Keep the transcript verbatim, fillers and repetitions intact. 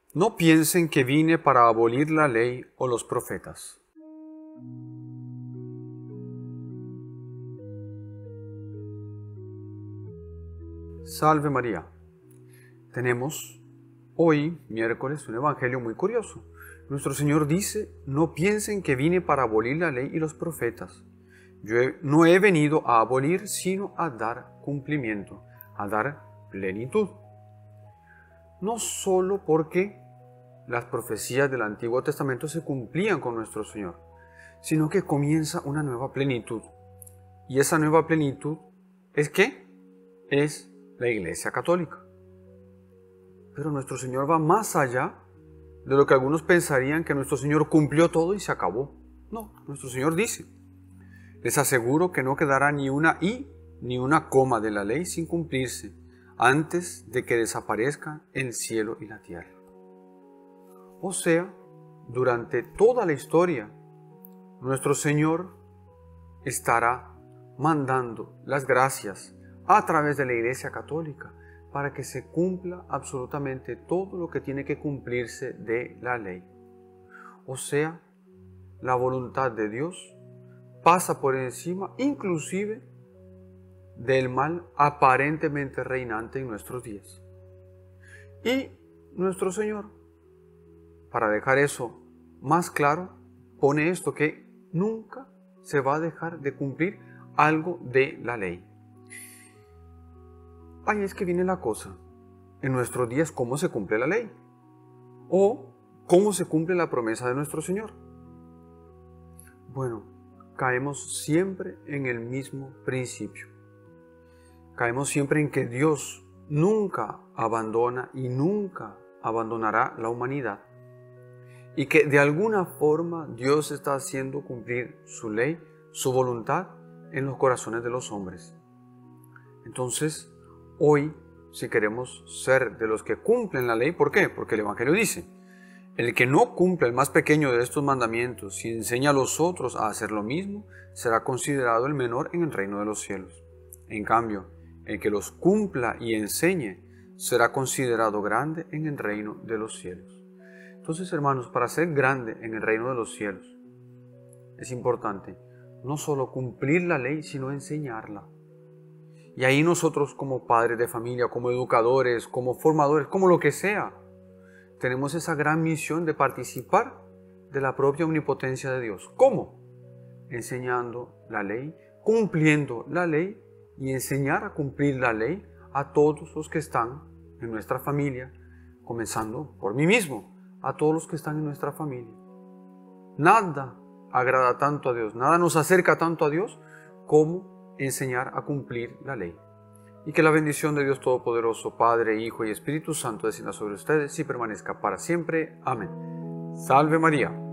No piensen que vine para abolir la ley o los profetas. Salve María. Tenemos hoy, miércoles, un evangelio muy curioso. Nuestro Señor dice, no piensen que vine para abolir la ley y los profetas. Yo he, no he venido a abolir, sino a dar cumplimiento, a dar plenitud. No solo porque las profecías del Antiguo Testamento se cumplían con nuestro Señor, sino que comienza una nueva plenitud. Y esa nueva plenitud es ¿qué? Es la Iglesia Católica. Pero nuestro Señor va más allá de lo que algunos pensarían, que nuestro Señor cumplió todo y se acabó. No, nuestro Señor dice, les aseguro que no quedará ni una i ni una coma de la ley sin cumplirse antes de que desaparezca el cielo y la tierra. O sea, durante toda la historia, nuestro Señor estará mandando las gracias a través de la Iglesia Católica para que se cumpla absolutamente todo lo que tiene que cumplirse de la ley. O sea, la voluntad de Dios pasa por encima inclusive del mal aparentemente reinante en nuestros días. Y nuestro Señor, para dejar eso más claro, pone esto, que nunca se va a dejar de cumplir algo de la ley. Ahí es que viene la cosa. En nuestros días, ¿cómo se cumple la ley? ¿O cómo se cumple la promesa de nuestro Señor? Bueno, caemos siempre en el mismo principio. Caemos siempre en que Dios nunca abandona y nunca abandonará la humanidad. Y que de alguna forma Dios está haciendo cumplir su ley, su voluntad en los corazones de los hombres. Entonces, hoy, si queremos ser de los que cumplen la ley, ¿por qué? Porque el Evangelio dice, el que no cumple el más pequeño de estos mandamientos y enseña a los otros a hacer lo mismo, será considerado el menor en el reino de los cielos. En cambio, el que los cumpla y enseñe, será considerado grande en el reino de los cielos. Entonces, hermanos, para ser grande en el reino de los cielos, es importante no solo cumplir la ley, sino enseñarla. Y ahí nosotros, como padres de familia, como educadores, como formadores, como lo que sea, tenemos esa gran misión de participar de la propia omnipotencia de Dios. ¿Cómo? Enseñando la ley, cumpliendo la ley y enseñar a cumplir la ley a todos los que están en nuestra familia, comenzando por mí mismo, a todos los que están en nuestra familia. Nada agrada tanto a Dios, nada nos acerca tanto a Dios como enseñar a cumplir la ley. Y que la bendición de Dios Todopoderoso, Padre, Hijo y Espíritu Santo descienda sobre ustedes y permanezca para siempre. Amén. Salve María.